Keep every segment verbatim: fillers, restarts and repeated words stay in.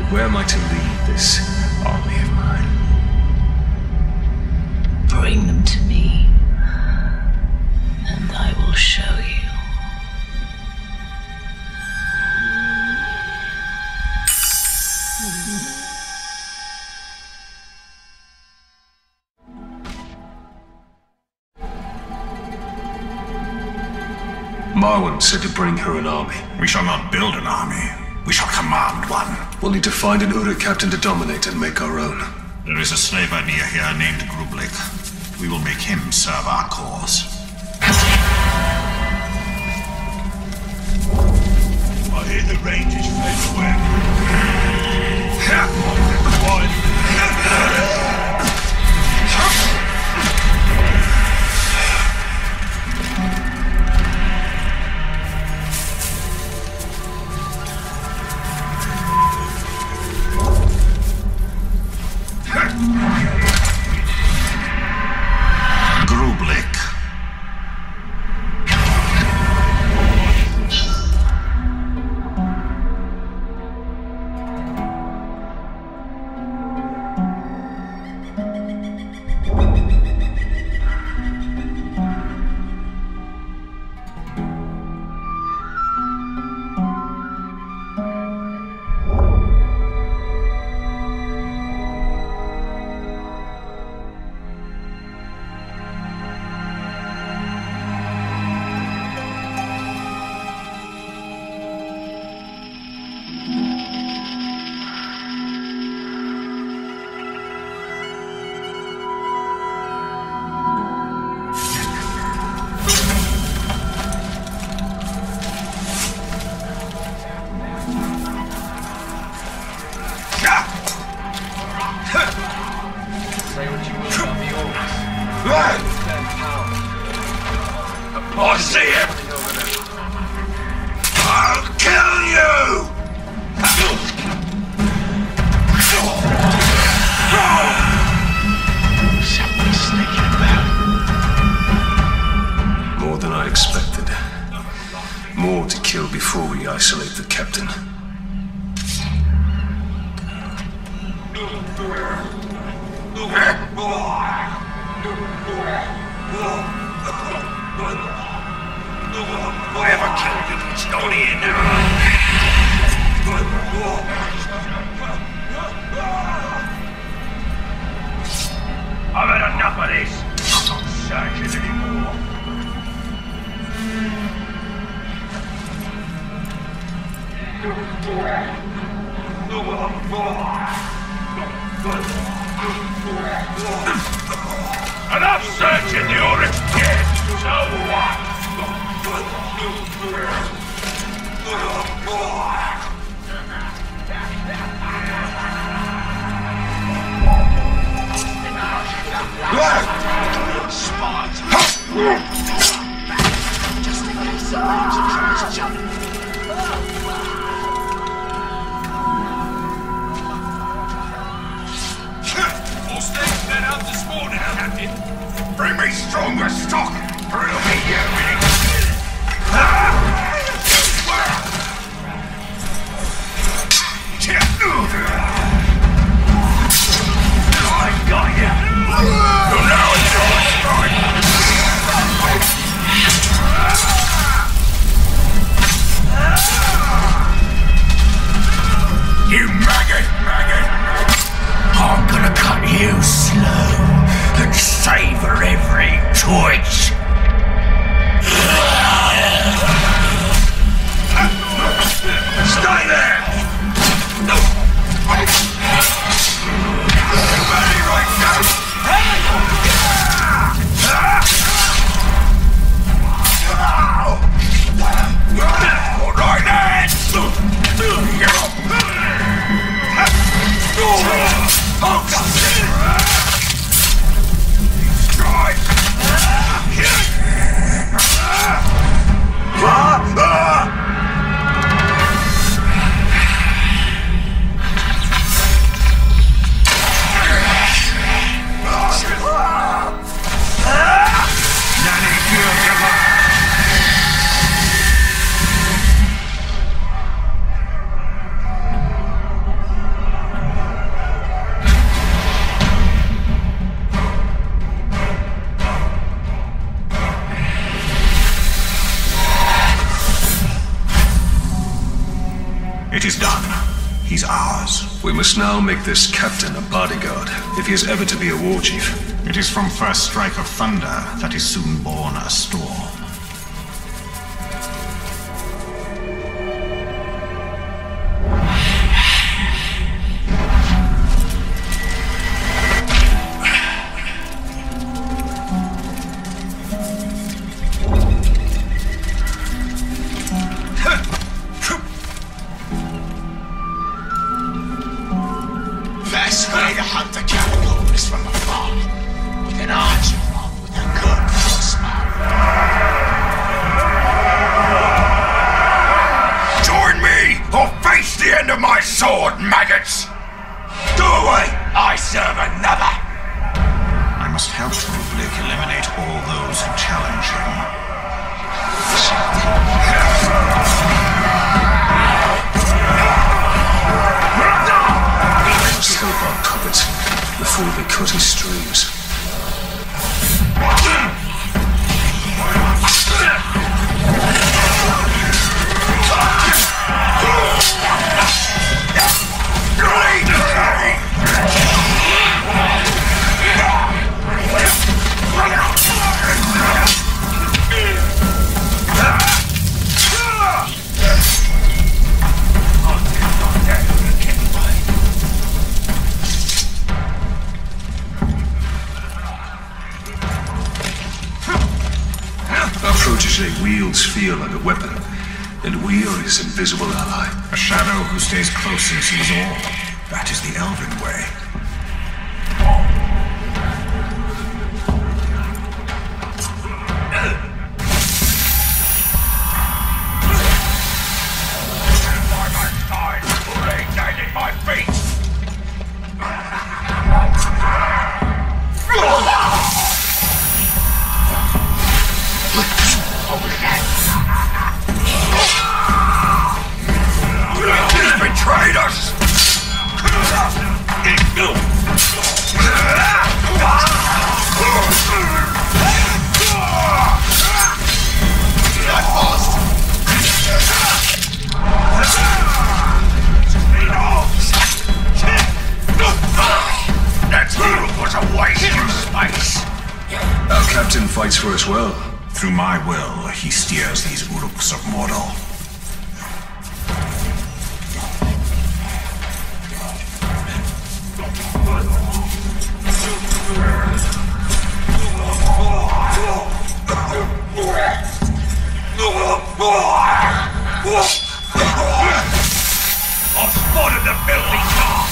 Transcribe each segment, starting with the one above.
Where am I to lead this army of mine? Bring them to me, and I will show you. Marwan said to bring her an army. We shall not build an army. We shall command one. We'll need to find an Ura captain to dominate and make our own. There is a slave idea here named Grublik. We will make him serve our cause. I hear the Rangers fade away. I see him! I'll kill you! Something's sneaking about. More than I expected. More to kill before we isolate the captain. Whoever killed him is not here now. I've had enough of this. I'm not searching anymore. Enough searching, you're dead. So what? Just in case the Rangers are this jump. More snakes let out this morning, Captain. Bring me stronger stock, or it'll be you. I got you. You know it's your strike. You maggot, maggot. I'm gonna cut you slow and savor every twitch. Stay there! Everybody right now! All right, lads! Strike! Kill! He's ours. We must now make this captain a bodyguard, if he is ever to be a war chief. It is from first strike of thunder that is soon born a storm. Invisible ally. A shadow who stays close and sees all. That is the Elven way. Fights for us well. Through my will, he steers these Uruks of Mordor. I've spotted the filthy car!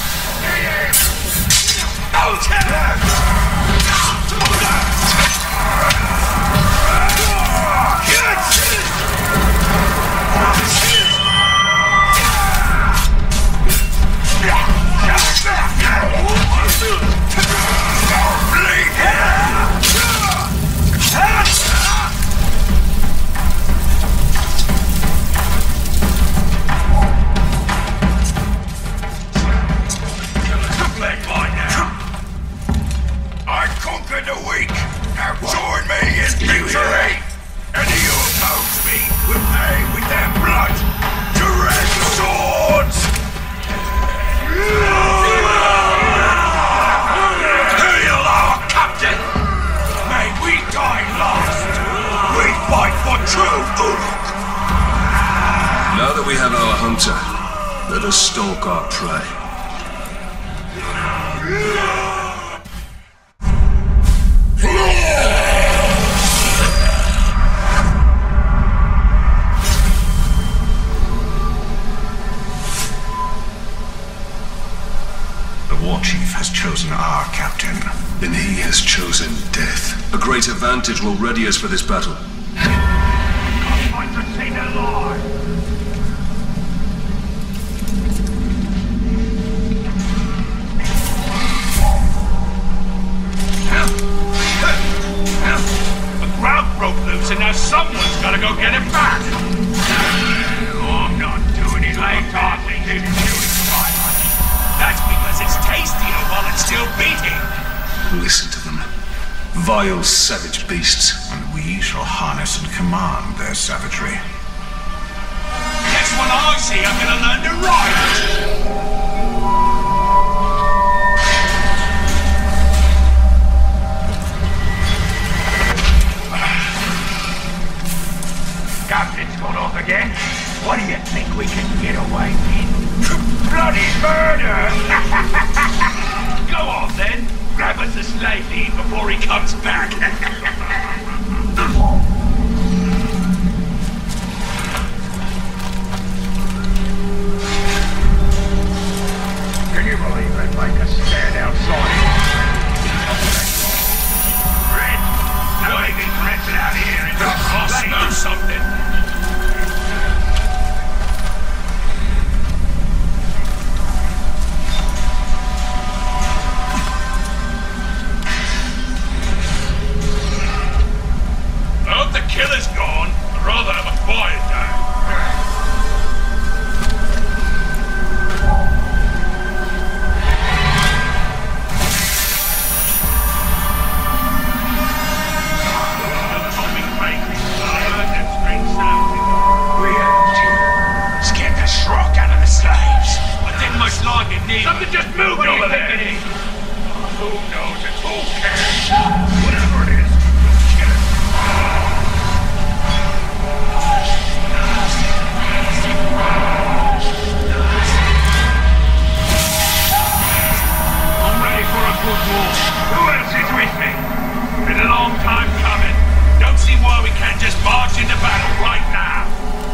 Now that we have our hunter, let us stalk our prey. The war chief has chosen our captain. Then he has chosen death. A great advantage will ready us for this battle. And now someone's gotta go get him back! Oh, I'm not doing it like hardly didn't do it right. That's because it's tastier while it's still beating! Listen to them. Vile, savage beasts. And we shall harness and command their savagery. Next one I see I'm gonna learn to ride. Captain's gone off again. What do you think we can get away with? Bloody murder! Go on then. Grab us a slave to eat before he comes back. Can you believe it? Make us stand outside? Red, nobody gets rented out here in the I'll know something. I hope the killer's gone. I'd rather have a quiet day. Like it needs. Something just moved What over do you there. think it is? Who knows? It's who cares? Whatever it is, we'll kill it. I'm ready for a good war. Who else is with me? Been a long time coming. Don't see why we can't just march into battle right now.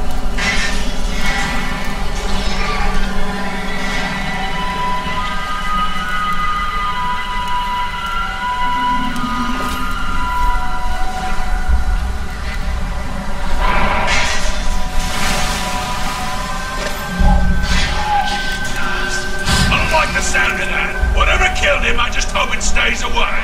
Sound of that. Whatever killed him, I just hope it stays away.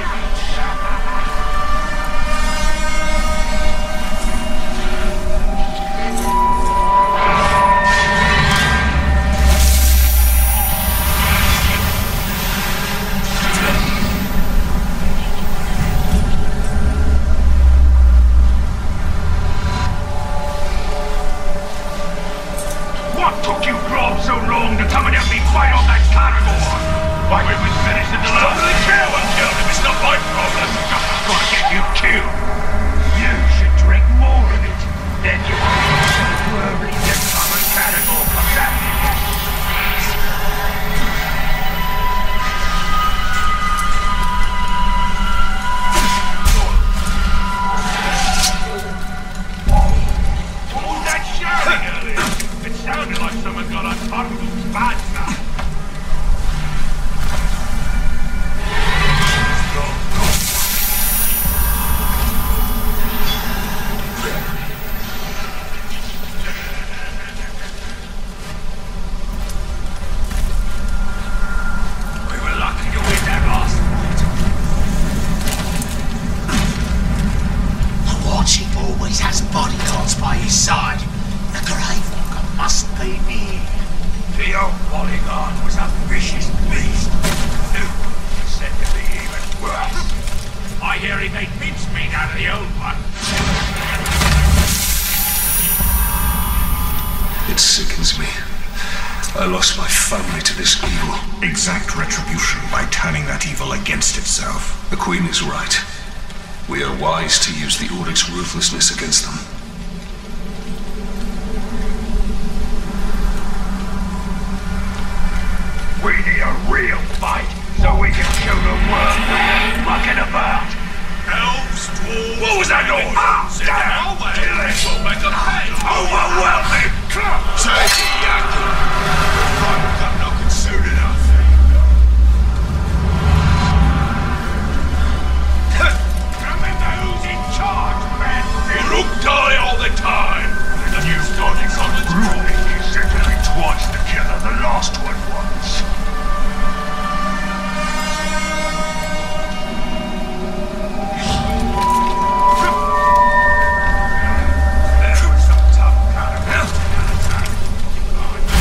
What took you Rob so long to come and help me fight on that carnivore? Why we was finished in the I don't last... really care what killed him. It's not my problem. I'm gonna get you killed. You should drink more of it. Then you won't worry next time a carnivore comes at you. What was that shouting earlier? It sounded like someone got on top of his bad stuff. We were lucky to win that last fight. The Warchief always has bodyguards by his side. The grave walker must be near. The old polygon was a vicious beast. New is said to be even worse. I hear he made mincemeat out of the old one. It sickens me. I lost my family to this evil. Exact retribution by turning that evil against itself. The Queen is right. We are wise to use the Audic's ruthlessness against them. We need a real fight so we can kill the world we're mucking about. Elves, dwarves... What was that noise? Ah, Sit damn down, it. wait. Kill it. We'll make a pay. Overwhelming! Take it, Yankee! I've got nothing soon enough. Remember who's in charge, man! You look die all the time. The new Audic's on the throne. He said to be twice the killer the last one was. There was some tough kind of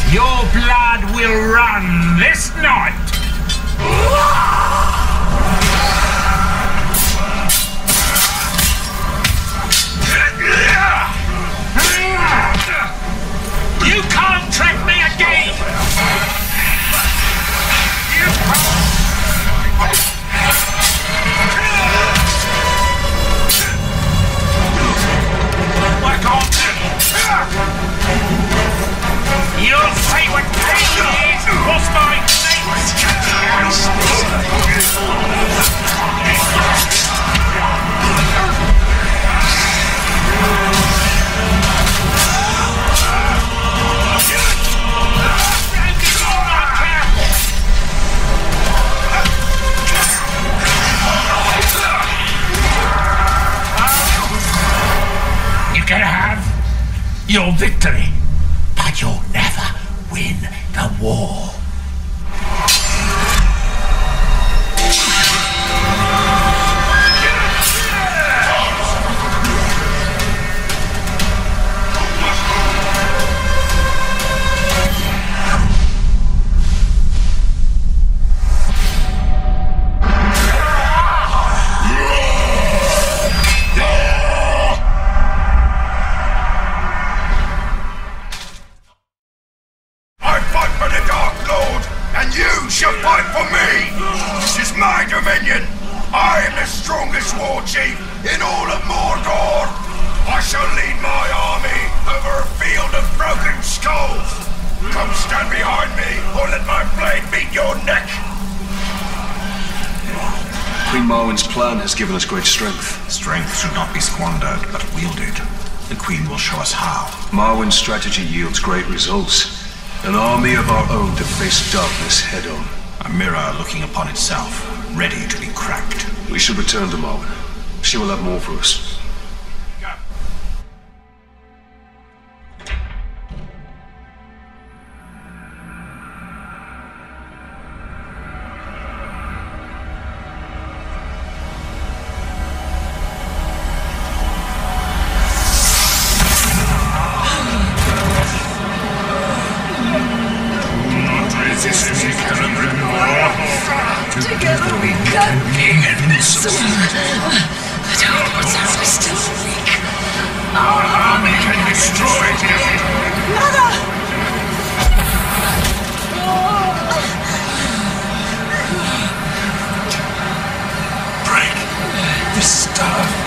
Your blood will run this night! You can't trick me again! You can't! I can't! You'll see what pain is! What's my name? You're gonna have your victory, but you'll never win the war. I am the strongest war chief in all of Mordor! I shall lead my army over a field of broken skulls! Come stand behind me, or let my blade meet your neck! Queen Marwen's plan has given us great strength. Strength should not be squandered, but wielded. The Queen will show us how. Marwen's strategy yields great results. An army of our own to face darkness head-on. A mirror looking upon itself, ready to be cracked. We should return to Marwen. She will have more for us. Together we can be invincible. But our hearts are still weak. Our army can destroy him. Mother! Break the staff.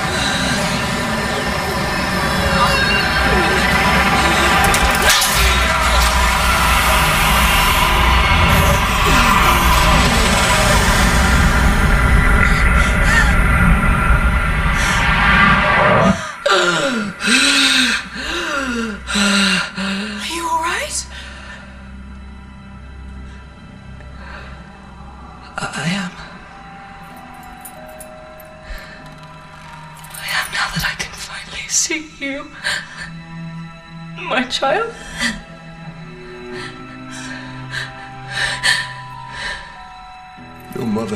See you, my child. Your mother.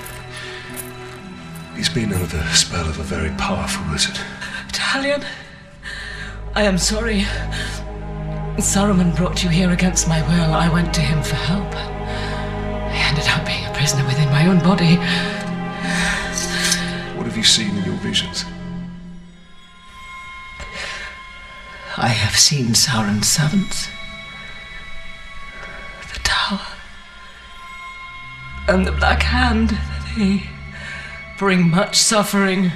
He's been under the spell of a very powerful wizard. Talion, I am sorry. Saruman brought you here against my will. I went to him for help. I ended up being a prisoner within my own body. What have you seen in your visions? I have seen Sauron's servants, the tower, and the Black Hand. They bring much suffering.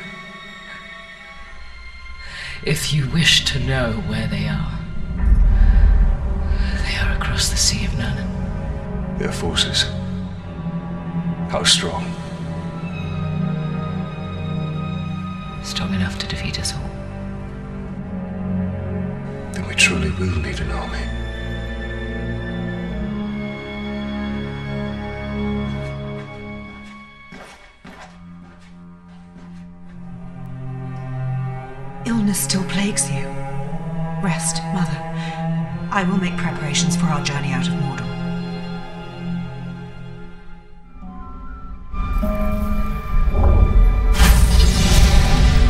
If you wish to know where they are, they are across the Sea of Nurnen. Their forces. How strong? Strong enough to defeat us all. Then we truly will need an army. Illness still plagues you. Rest, Mother. I will make preparations for our journey out of Mordor.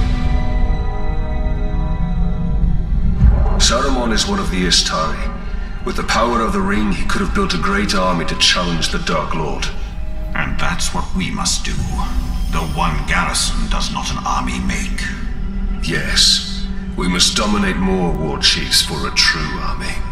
Saruman is one of the Istari, With the power of the ring, he could have built a great army to challenge the Dark Lord. And that's what we must do. Though one garrison does not an army make. Yes, we must dominate more war chiefs for a true army.